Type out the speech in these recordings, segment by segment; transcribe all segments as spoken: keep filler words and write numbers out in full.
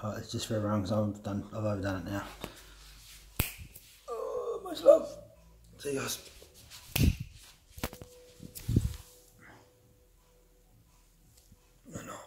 Alright, it's just for everyone because I've done, I've overdone it now. Oh, much love. See you guys. No, no.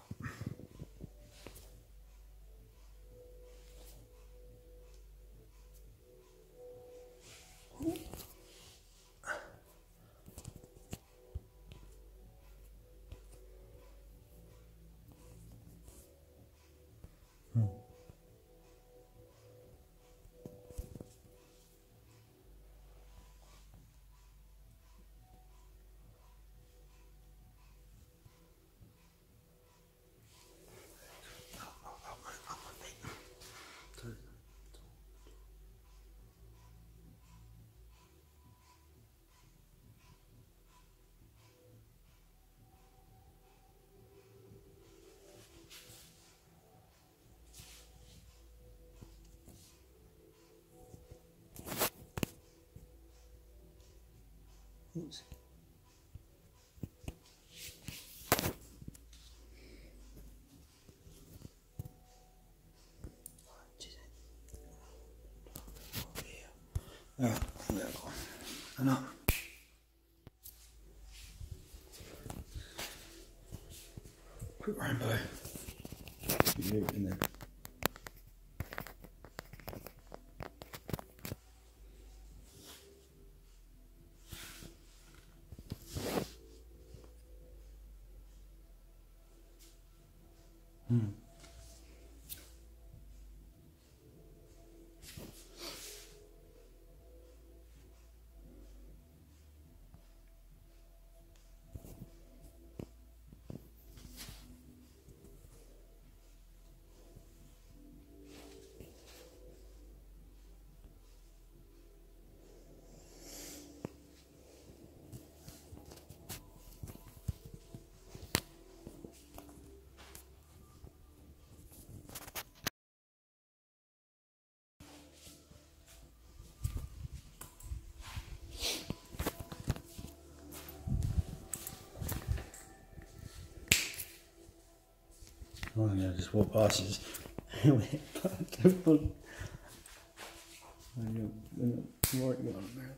Oops. Alright, there we go. Enough. Quick rainbow. You in there. Hmm. I'm gonna just walk past this. I'm worried about it.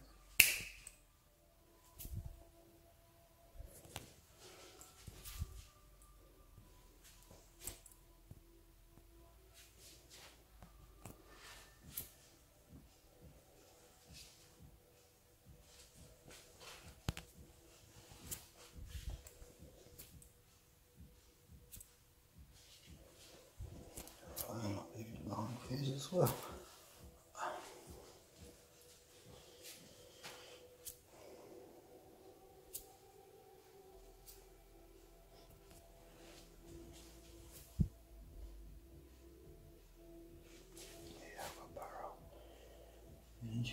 I'm not leaving long fuse as well. Yeah, I've got barrel. Energy.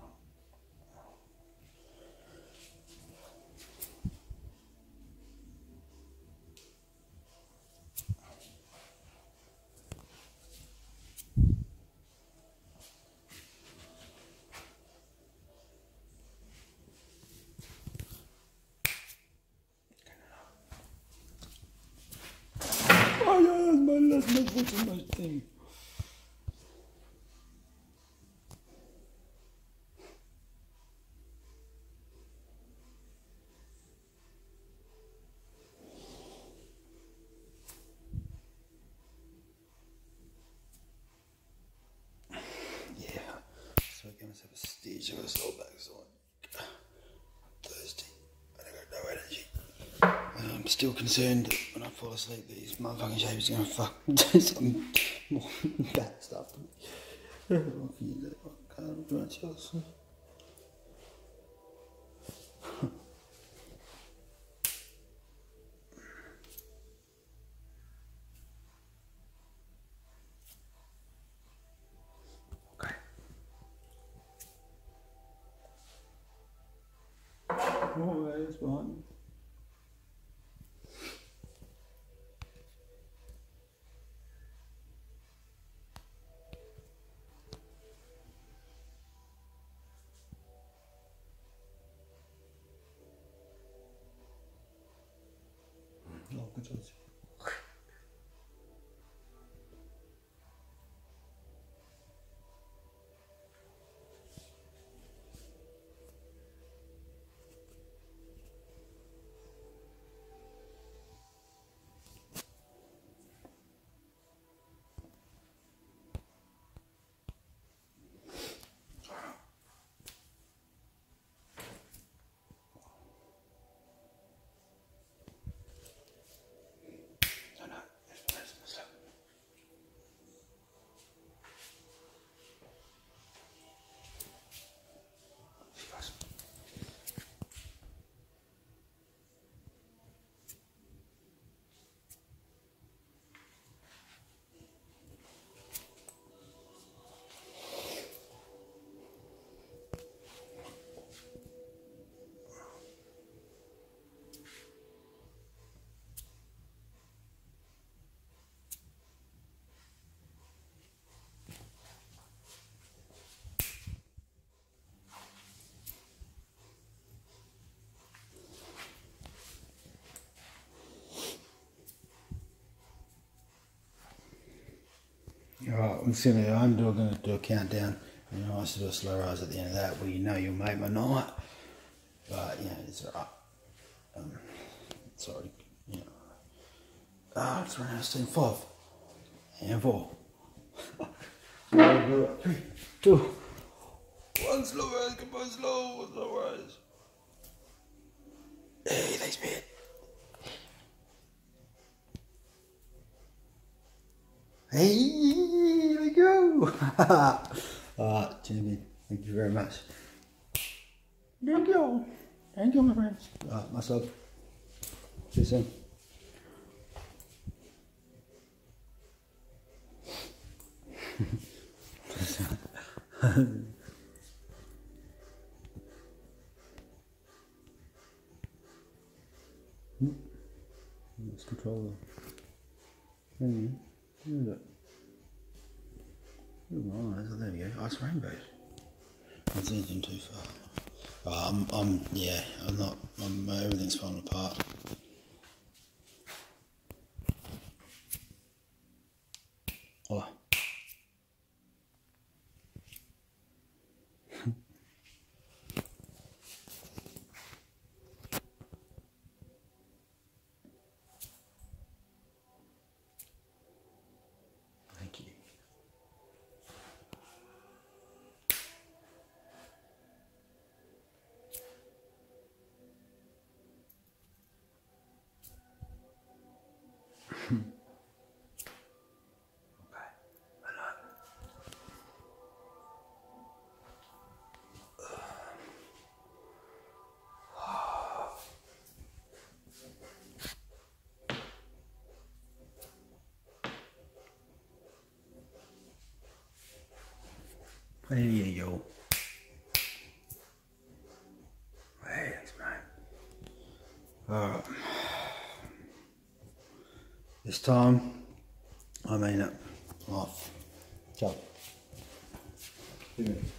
Oh yeah, that's my last my foot in my thing. Yeah. So I gave myself a stage of a slow back so I'm thirsty. I don't got no energy. And I'm still concerned when I fall asleep that these motherfucking shavers are gonna fuck do some more bad stuff to me. What can you do? I can't do much else. Okay. Oh, there's behind me. Oh, good choice. Alright, I'm just gonna, I'm doing, gonna do a countdown. You know, I used to do a slow rise at the end of that where you know you'll make my night. But, you know, it's alright. Um, sorry, you know. Ah, it's around sixteen, five. And four. Three, two, one, slow rise, come on, slow, slow rise. Hey, thanks, man. Hey, here we go. Alright, champion, thank you very much. Thank you. Thank you, my friends. Alright, myself. See you soon. Let's control the thing. Where is it? Oh, there we go. Ice rainbows. I'm thinking too far. Oh, I'm, I'm, yeah, I'm not, I'm, everything's falling apart. Oh. Thank you. There you go. Hey, thanks, mate. Alright. This time, I mean it. Off. Ciao. Two minutes.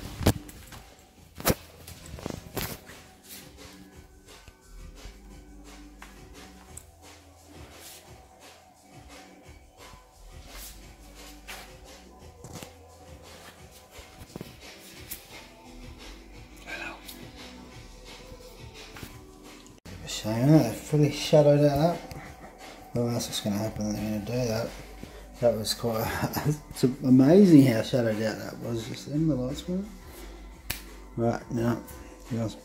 Shame that, they've fully shadowed it up. Well, that's what's going to happen, they're going to do that. That was quite, it's amazing how shadowed out that was just then, the lights were. Right, now, yes.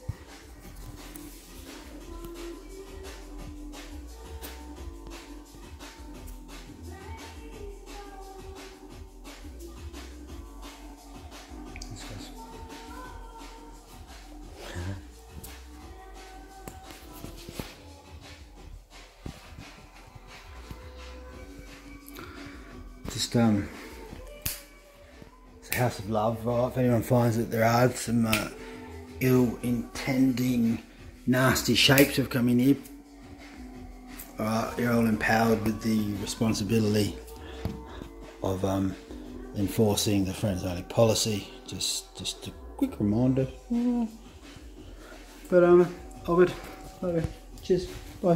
Just um, it's a house of love, right? If anyone finds that there are some uh, ill-intending, nasty shapes have come in here, right, you're all empowered with the responsibility of um, enforcing the friends-only policy. Just, just a quick reminder. But um, all good. Okay. Cheers. Bye.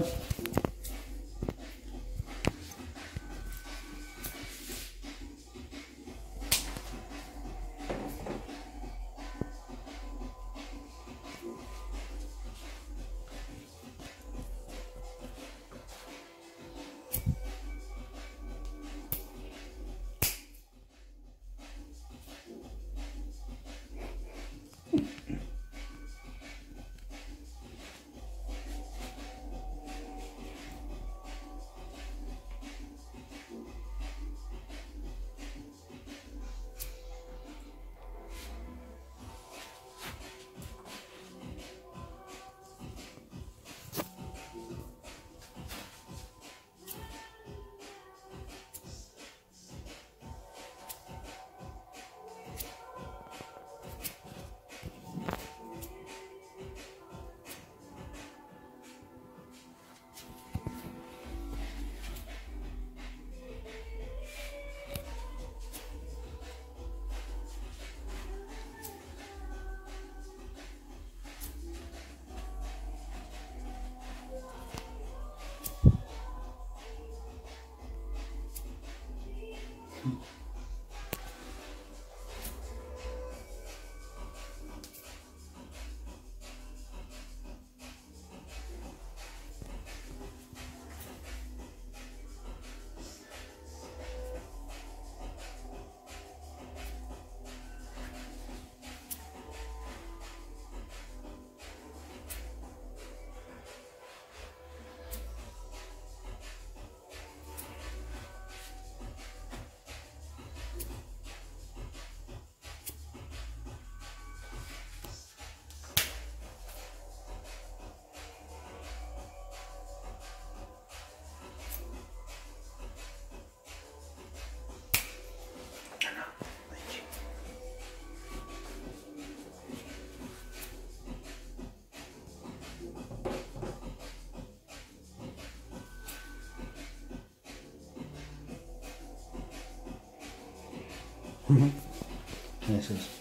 This is